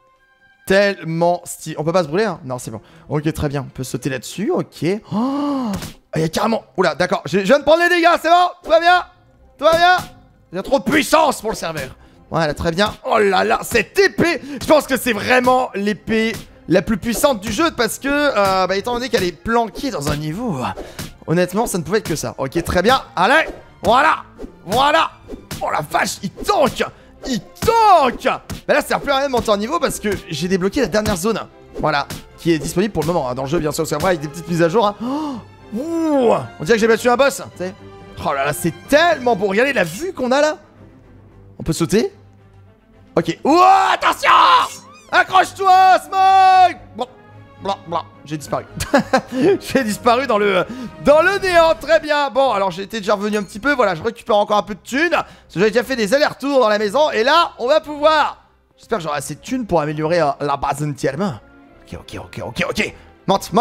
Tellement stylé. On peut pas se brûler, hein? Non, c'est bon. Ok, très bien. On peut sauter là-dessus. Ok. Oh, il y a carrément... Oula, d'accord. Je viens de prendre les dégâts, c'est bon? Tout va bien? Tout va bien? Il y a trop de puissance pour le serveur. Voilà, très bien. Oh là là, cette épée. Je pense que c'est vraiment l'épée la plus puissante du jeu parce que, bah, étant donné qu'elle est planquée dans un niveau, honnêtement, ça ne pouvait être que ça. Ok, très bien. Allez, voilà. Voilà. Oh la vache, il tank. Il tank. Bah là, ça sert plus à rien de monter en niveau parce que j'ai débloqué la dernière zone. Voilà, qui est disponible pour le moment, hein, dans le jeu, bien sûr. C'est vrai, avec des petites mises à jour. Hein. Oh, on dirait que j'ai battu un boss. Tu sais. Oh là là, c'est tellement beau. Regardez la vue qu'on a là. On peut sauter. Ok. Oh, attention! Accroche-toi, Smog! Bon, bla bla, j'ai disparu. J'ai disparu dans le néant, très bien. Bon, alors j'étais déjà revenu un petit peu, voilà, je récupère encore un peu de thunes. Parce que j'avais déjà fait des allers-retours dans la maison, et là, on va pouvoir... J'espère que j'aurai assez de thunes pour améliorer la base entièrement. Ok. Monte.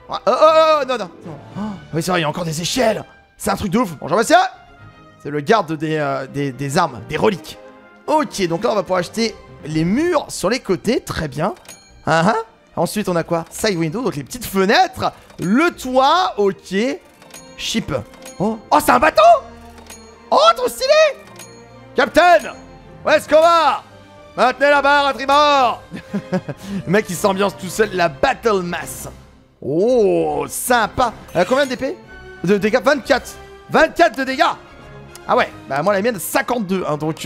Oh, non. Oh, oui, c'est vrai, il y a encore des échelles. C'est un truc de ouf. Bonjour, monsieur. C'est le garde des armes, des reliques. Ok, donc là, on va pouvoir acheter les murs sur les côtés, très bien. Ensuite, on a quoi? Side window, donc les petites fenêtres. Le toit, ok. Ship. Oh, c'est un bateau! Oh, trop stylé! Captain! Où est-ce qu'on va? Maintenez la barre à tribord. Le mec, il s'ambiance tout seul. La Battle Mass. Oh, sympa. Elle a combien d'épée? De dégâts? 24. 24 de dégâts. Ah ouais, bah moi la mienne 52, hein, donc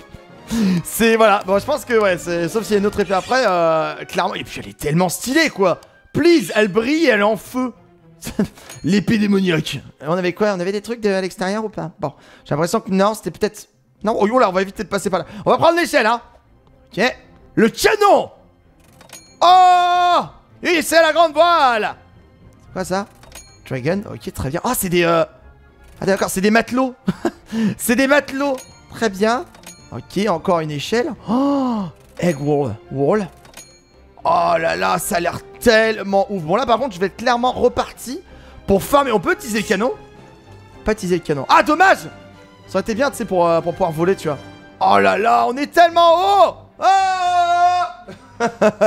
c'est voilà, bon je pense que ouais, sauf s'il y a une autre épée après, clairement, et puis elle est tellement stylée quoi. Please, elle brille, elle est en feu. L'épée démoniaque. On avait quoi? On avait des trucs à l'extérieur ou pas? Bon, j'ai l'impression que non, c'était peut-être... Non, oh là, on va éviter de passer par là. On va prendre l'échelle, hein. Ok, le canon. Oh, et c'est la grande voile. C'est quoi ça? Dragon, ok, très bien. Oh, c'est des... Ah d'accord, c'est des matelots. C'est des matelots. Très bien. Ok, encore une échelle. Oh, egg wall. Oh là là, ça a l'air tellement ouf. Bon là par contre, je vais être clairement reparti pour farmer. On peut utiliser le canon? Pas utiliser le canon. Ah dommage. Ça aurait été bien, tu sais, pour pouvoir voler, tu vois. Oh là là, on est tellement haut. Oh.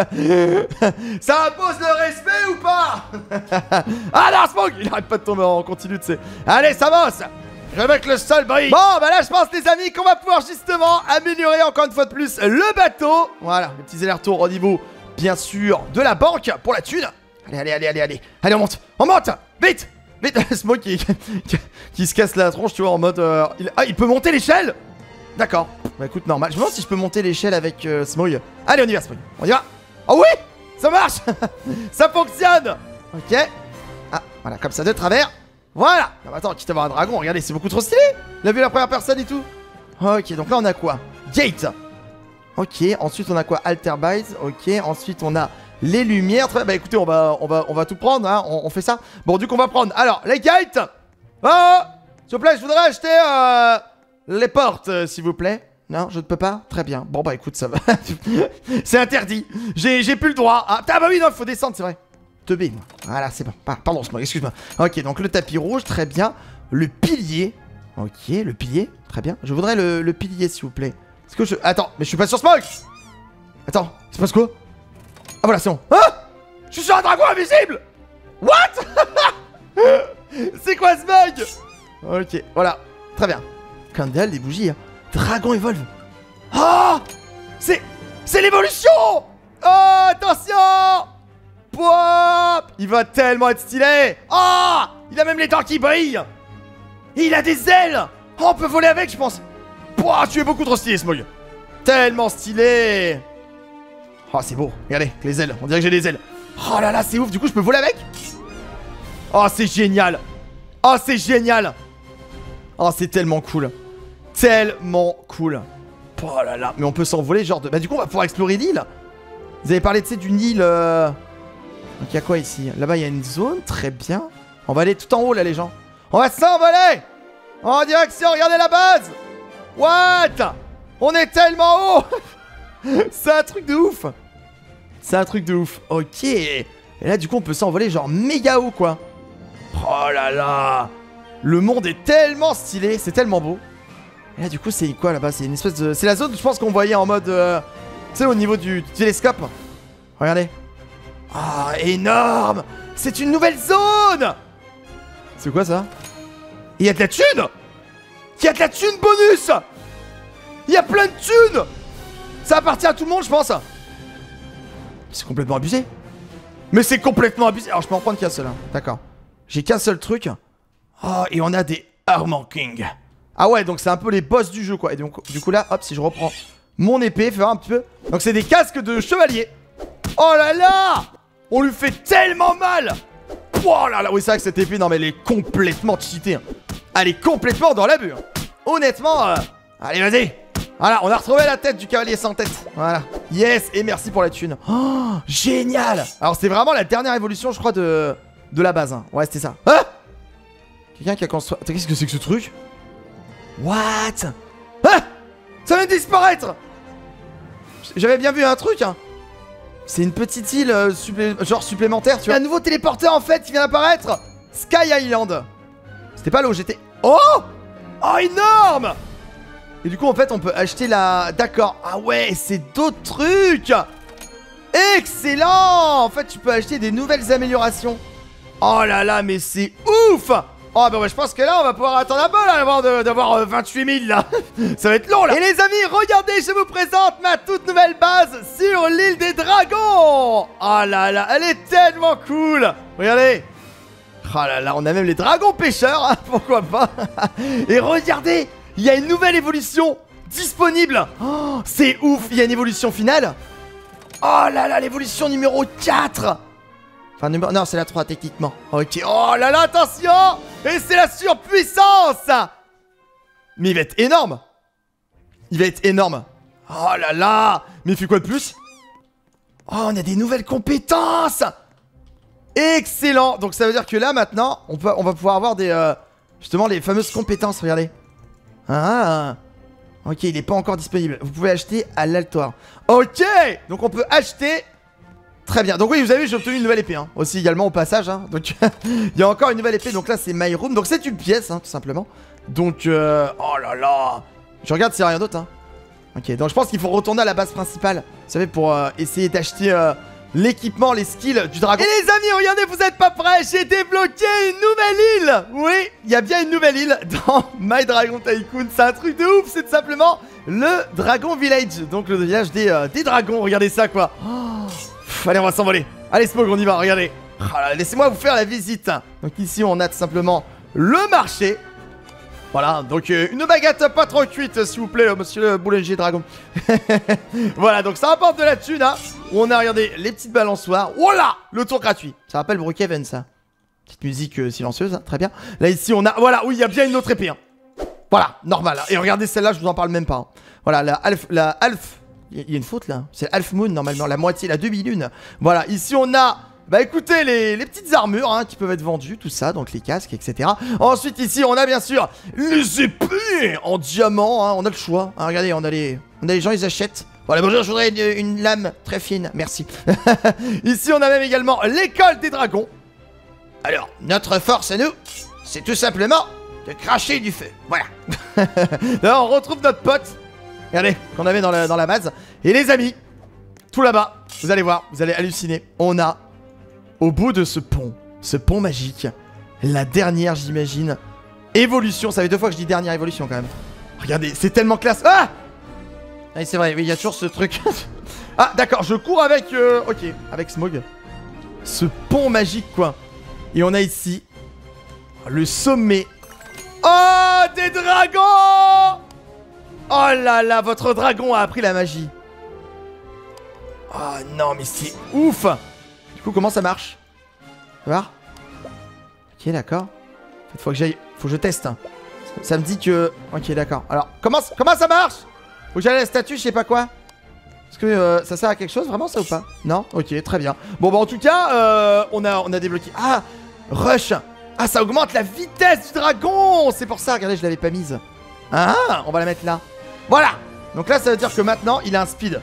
Ça impose le respect ou pas? Ah non, Smog, il arrête pas de tomber en continu, tu sais. Allez, ça avance. Je vais mettre le sol brille. Bon, bah là, je pense, les amis, qu'on va pouvoir justement améliorer encore une fois de plus le bateau. Voilà, les petits allers-retours au niveau, bien sûr, de la banque pour la thune. Allez. Allez, on monte. Vite. Smog qui se casse la tronche, tu vois, en mode... il peut monter l'échelle. D'accord. Bah écoute, normal. Je me demande si je peux monter l'échelle avec Smog. Allez, on y va, Smog. On y va. Oh oui, ça marche. Ça fonctionne. Ok. Ah, voilà, comme ça, de travers. Voilà. Non, mais attends, quitte à avoir un dragon, regardez, c'est beaucoup trop stylé. Il a vu la première personne et tout. Ok, donc là, on a quoi? Gate. Ok, ensuite, on a quoi? Alterbise. Ok, ensuite, on a les lumières. Très... Bah écoutez, on va tout prendre, hein. On fait ça. Bon, du coup, on va prendre. Alors, les gates. Oh, s'il vous plaît, je voudrais acheter les portes, s'il vous plaît. Non, je ne peux pas? Très bien. Bon, bah écoute, ça va. C'est interdit. J'ai plus le droit. Ah, bah oui, non, il faut descendre, c'est vrai. Teubé, moi. Voilà, c'est bon. Pardon, excuse-moi. Ok, donc le tapis rouge, très bien. Le pilier. Ok, le pilier, très bien. Je voudrais le pilier, s'il vous plaît. Est-ce que je... Attends, mais je suis pas sur Smog. Attends, c'est passe quoi? Ah, voilà, c'est bon. Ah, je suis sur un dragon invisible. What? C'est quoi Smog? Ok, voilà. Très bien. Candle, des bougies, hein. Dragon Evolve. Oh, c'est l'évolution. Oh, attention. Pop. Il va tellement être stylé. Oh, il a même les dents qui brillent. Et il a des ailes. Oh, on peut voler avec, je pense. Pouah, tu es beaucoup trop stylé, Smog. Tellement stylé. Oh, c'est beau. Regardez, avec les ailes. On dirait que j'ai des ailes. Oh là là, c'est ouf. Du coup, je peux voler avec. Oh, c'est génial. Oh, c'est génial. Oh, c'est tellement cool. Tellement cool. Oh là là. Mais on peut s'envoler, genre de... Bah, du coup, on va pouvoir explorer l'île. Vous avez parlé, tu sais, d'une île... Donc, il y a quoi ici? Là-bas, il y a une zone. Très bien. On va aller tout en haut, là, les gens. On va s'envoler en direction, regardez la base. What? On est tellement haut. C'est un truc de ouf. C'est un truc de ouf. Ok. Et là, du coup, on peut s'envoler genre méga haut, quoi. Oh là là. Le monde est tellement stylé. C'est tellement beau. Et là, du coup, c'est quoi, là-bas? C'est une espèce de... C'est la zone, je pense, qu'on voyait en mode... sais, au niveau du télescope. Regardez. Ah, énorme. C'est une nouvelle zone. C'est quoi ça? Il y a de la thune. Il y a de la thune bonus. Il y a plein de thunes. Ça appartient à tout le monde, je pense. C'est complètement abusé. Mais c'est complètement abusé. Alors je peux en prendre qu'un seul, hein. D'accord. J'ai qu'un seul truc. Oh, et on a des Armor King. Ah ouais, donc c'est un peu les boss du jeu, quoi. Et donc, du coup là, hop, si je reprends mon épée, faire un petit peu. Donc c'est des casques de chevalier. Oh là là. On lui fait tellement mal. Oh là là, oui, c'est vrai que cette épée, non mais elle est complètement cheatée, hein. Elle est complètement dans l'abus, hein. Honnêtement, allez, vas-y. Voilà, on a retrouvé la tête du cavalier sans tête. Voilà. Yes, et merci pour la thune. Oh, génial. Alors c'est vraiment la dernière évolution, je crois, de la base, hein. Ouais, c'était ça. Ah, quelqu'un qui a construit... Attends, qu'est-ce que c'est que ce truc? What? Ah, ça vient de disparaître. J'avais bien vu un truc, hein. C'est une petite île genre supplémentaire, tu vois. Un nouveau téléporteur en fait qui vient d'apparaître. Sky Island. C'était pas là où j'étais. Oh. Oh, énorme. Et du coup en fait on peut acheter la... D'accord. Ah ouais, c'est d'autres trucs. Excellent. En fait tu peux acheter des nouvelles améliorations. Oh là là, mais c'est ouf. Oh bah ouais, je pense que là on va pouvoir attendre un peu là avant d'avoir 28 000 là. Ça va être long là. Et les amis, regardez, je vous présente ma toute nouvelle base sur l'île des dragons. Oh là là, elle est tellement cool. Regardez. Oh là là, on a même les dragons pêcheurs, hein, pourquoi pas. Et regardez, il y a une nouvelle évolution disponible. Oh, c'est ouf, il y a une évolution finale. Oh là là, l'évolution numéro 4. Enfin, non, c'est la 3 techniquement. Ok, oh là là, attention. Et c'est la surpuissance. Mais il va être énorme. Il va être énorme. Oh là là. Mais il fait quoi de plus? Oh, on a des nouvelles compétences. Excellent. Donc ça veut dire que là, maintenant, on va pouvoir avoir des... justement, les fameuses compétences, regardez. Ah. Ok, il n'est pas encore disponible. Vous pouvez acheter à l'altoire. Ok. Donc on peut acheter... Très bien, donc oui, vous avez vu, j'ai obtenu une nouvelle épée, hein. Aussi également au passage, hein. Donc il y a encore une nouvelle épée, donc là c'est My Room. Donc c'est une pièce, hein, tout simplement. Donc, oh là là. Je regarde s'il n'y a rien d'autre, hein. Ok, donc je pense qu'il faut retourner à la base principale. Vous savez, pour essayer d'acheter l'équipement, les skills du dragon. Et les amis, regardez, vous êtes pas prêts. J'ai débloqué une nouvelle île. Oui, il y a bien une nouvelle île dans My Dragon Tycoon. C'est un truc de ouf, c'est tout simplement le Dragon Village. Donc le village des dragons, regardez ça, quoi. Oh. Allez, on va s'envoler. Allez, Smog, on y va, regardez. Oh, laissez-moi vous faire la visite. Donc ici, on a tout simplement le marché. Voilà, donc une baguette pas trop cuite, s'il vous plaît, monsieur le boulanger dragon. Voilà, donc ça rapporte de la thune, hein. On a, regardé les petites balançoires. Voilà, le tour gratuit. Ça rappelle Brookhaven, ça. Petite musique silencieuse, hein, très bien. Là, ici, on a... Voilà, oui, il y a bien une autre épée, hein. Voilà, normal. Et regardez celle-là, je vous en parle même pas, hein. Voilà, la Alf... Il y a une faute là, c'est Half Moon normalement, la moitié, la demi-lune. Voilà, ici on a, bah écoutez, les petites armures, hein, qui peuvent être vendues, tout ça, donc les casques, etc. Ensuite ici on a bien sûr les épées en diamant, hein, on a le choix, hein, regardez, on a les gens, ils achètent. Voilà, bonjour, je voudrais une lame très fine, merci. Ici on a même également l'école des dragons. Alors, notre force à nous, c'est tout simplement de cracher du feu, voilà. Là on retrouve notre pote. Regardez, qu'on avait dans la base. Et les amis, tout là-bas, vous allez voir, vous allez halluciner. On a, au bout de ce pont magique, la dernière, j'imagine, évolution. Ça fait 2 fois que je dis dernière évolution, quand même. Regardez, c'est tellement classe. Ah, oui, c'est vrai, oui, il y a toujours ce truc. Ah, d'accord, je cours avec... ok, avec Smog. Ce pont magique, quoi. Et on a ici le sommet. Oh, des dragons! Oh là là, votre dragon a appris la magie. Oh non, mais c'est ouf. Du coup, comment ça marche? Tu vas voir? Ok, d'accord. Faut que j'aille... Faut que je teste. Ça me dit que... Ok, d'accord. Alors, comment ça marche? Faut que j'aille à la statue, je sais pas quoi. Est-ce que ça sert à quelque chose, vraiment, ça ou pas? Non? Ok, très bien. Bon, bah en tout cas, on a débloqué... Ah, Rush. Ah, ça augmente la vitesse du dragon. C'est pour ça, regardez, je l'avais pas mise. Ah, on va la mettre là. Voilà. Donc là, ça veut dire que maintenant, il a un speed.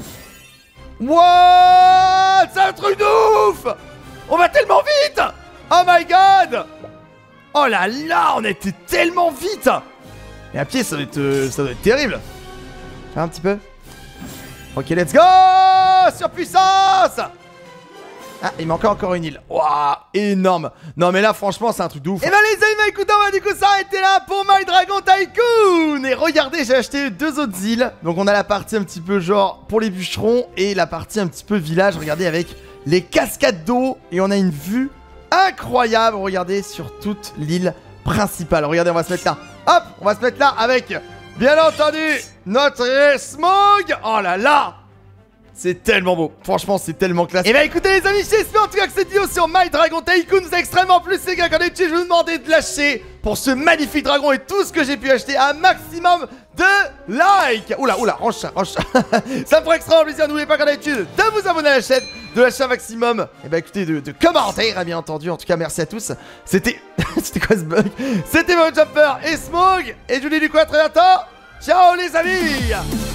What? C'est un truc de ouf. On va tellement vite. Oh my god. Oh là là, on a été tellement vite. Et à pied, ça doit être terrible. Fais un petit peu. Ok, let's go. Surpuissance. Ah, il manque encore une île. Waouh, énorme. Non, mais là, franchement, c'est un truc de ouf. Et bah, les amis, bah, écoute, on va du coup s'arrêter là pour My Dragon Tycoon. Et regardez, j'ai acheté 2 autres îles. Donc, on a la partie un petit peu genre pour les bûcherons et la partie un petit peu village. Regardez, avec les cascades d'eau. Et on a une vue incroyable. Regardez, sur toute l'île principale. Regardez, on va se mettre là. Hop, on va se mettre là avec, bien entendu, notre Smog. Oh là là. C'est tellement beau, franchement c'est tellement classe. Et bah écoutez les amis, j'espère en tout cas que cette vidéo sur My Dragon Tycoon vous a extrêmement plu. Les gars, comme d'habitude je vous demandais de lâcher pour ce magnifique dragon et tout ce que j'ai pu acheter un maximum de likes. Oula, range ça. Ça me ferait extrêmement plaisir, n'oubliez pas comme d'habitude de vous abonner à la chaîne, de lâcher un maximum, et bah écoutez, de commentaires bien entendu. En tout cas merci à tous. C'était c'était quoi ce bug? C'était mon Jumper et Smog. Et je vous dis du coup à très bientôt. Ciao les amis.